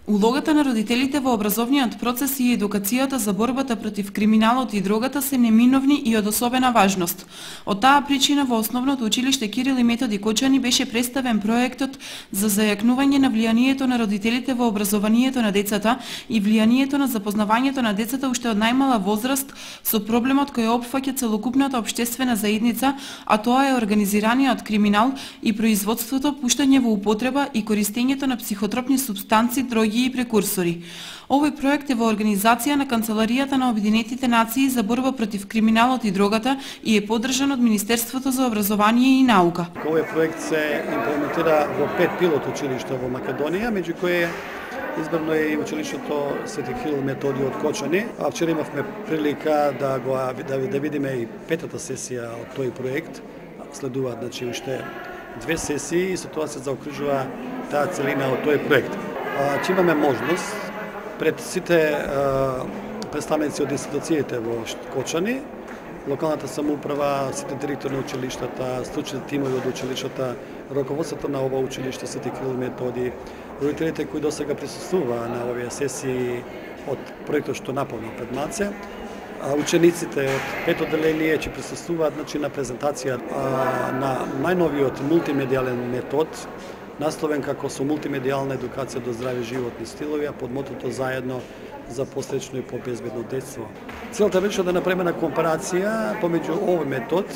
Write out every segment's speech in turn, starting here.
Улогата на родителите во образовниот процес и едукацијата за борбата против криминалот и дрогата се неминовни и од особена важност. Од таа причина во Основното училиште Кирил и Методи Кочани беше представен проектот за зајакнување на влијанието на родителите во образованието на децата и влијанието на запознавањето на децата уште од најмала возраст со проблемот кој опфаќа целокупната општествена заедница, а тоа е организираниот криминал и производството, пуштање во употреба и користењето на психотропни супстанци, дроги и прекурсори. Овој проект е во организација на Канцеларијата на Обединетите нации за борба против криминалот и дрогата и е поддржан од Министерството за образование и наука. Овој проект се имплементира во 5 пилот училишта во Македонија, меѓу кои избрано е и училиштето Свети Кирил Методи од Кочани. А вчера имавме прилика да видиме и петата сесија од тој проект. Следуваат уште 2 сесии и со тоа се заокружува таа целина од тој проект. Че имаме можност пред сите представници од институциите во Кочани, локалната самоуправа, сите директори на училиштата, стручните тимови од училиштата, раководството на ова училиште Свети Кирил Методи, родителите кои досега присуствуваа на овие сесии од проектот што наполна пред наце, учениците од пето одделение ќе присуствуваат на презентација на најновиот мултимедијален метод, насловен како со мултимедијална едукација до здрави животни стилови, а под мотото заедно за посречно и побезбедно детство. Целта беше да направиме на компарација помеѓу овој метод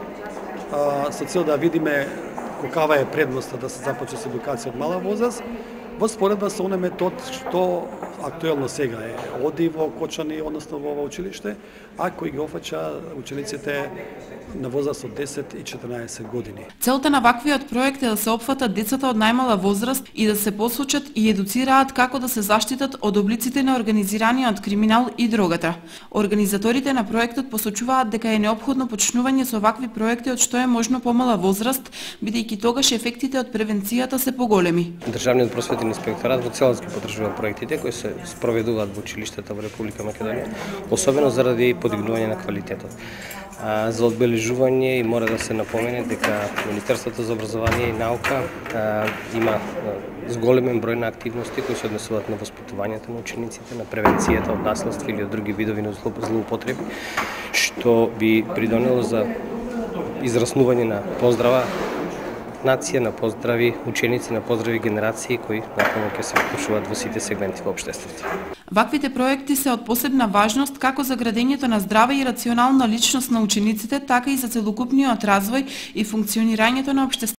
со цел да видиме каква е предноста да се започне со едукација од мала возраст, во споредба со оној метод што актуелно сега е оди во Кочани, односно во ова училиште, а кој ги офаќа учениците на возраст од 10 и 14 години. Целта на ваквиот проект е да се опфатат децата од најмала возраст и да се посочат и едуцираат како да се заштитат од облиците на организираниот криминал и дрогата. Организаторите на проектот посочуваат дека е неопходно почнување со вакви проекти од што е можно помала возраст, бидејќи тогаш ефектите од превенцијата се поголеми. Државниот просветен инспекторат во целост ги поддржува проектите кои се спроведуваат во училиштата во Република Македонија, особено заради подигнување на квалитетот. За одбележување и мора да се напомене дека Министерството за образование и наука има зголемен број на активности кои се однесуваат на воспитувањето на учениците, на превенцијата од наследство или од други видови на злоупотреби, што би придонело за израснување на поздрава нација, на поздрави ученици, на поздрави генерации кои наконно ќе се вклучуваат во сите сегменти во општеството. Ваквите проекти се од посебна важност како за градењето на здрава и рационална личност на учениците, така и за целокупниот развој и функционирањето на општеството